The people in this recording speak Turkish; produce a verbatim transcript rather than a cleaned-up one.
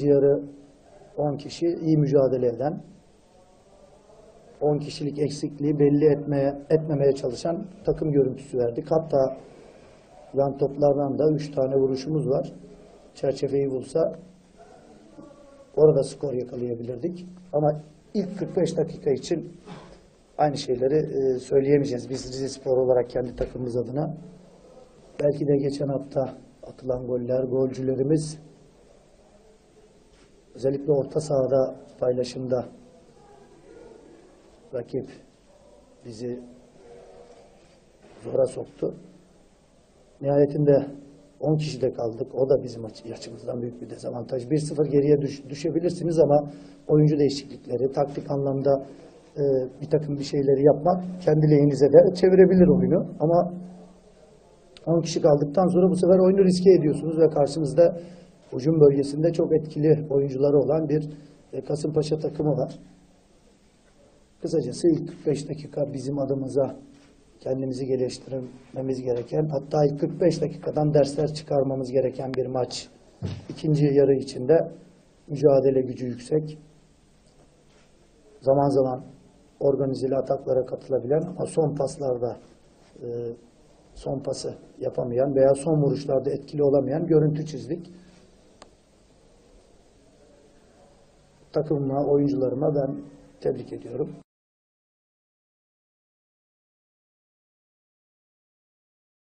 İkinci yarı on kişi iyi mücadele eden, on kişilik eksikliği belli etmeye etmemeye çalışan takım görüntüsü verdik. Hatta yan toplardan da üç tane vuruşumuz var. Çerçeveyi bulsa orada skor yakalayabilirdik. Ama ilk kırk beş dakika için aynı şeyleri e, söyleyemeyeceğiz. Biz Rizespor olarak kendi takımımız adına. Belki de geçen hafta atılan goller, golcülerimiz özellikle orta sahada paylaşımda rakip bizi zora soktu. Nihayetinde on kişide kaldık. O da bizim açımızdan büyük bir dezavantaj. bir sıfır geriye düş, düşebilirsiniz ama oyuncu değişiklikleri, taktik anlamda e, bir takım bir şeyleri yapmak kendi lehinize de çevirebilir oyunu. Ama on kişi kaldıktan sonra bu sefer oyunu riske ediyorsunuz ve karşınızda hücum bölgesinde çok etkili oyuncuları olan bir e, Kasımpaşa takımı var. Kısacası ilk kırk beş dakika bizim adımıza kendimizi geliştirmemiz gereken, hatta ilk kırk beş dakikadan dersler çıkarmamız gereken bir maç. İkinci yarı içinde mücadele gücü yüksek, zaman zaman organizeli ataklara katılabilen ama son paslarda e, son pası yapamayan veya son vuruşlarda etkili olamayan görüntü çizdik. Takımıma, oyuncularıma ben tebrik ediyorum.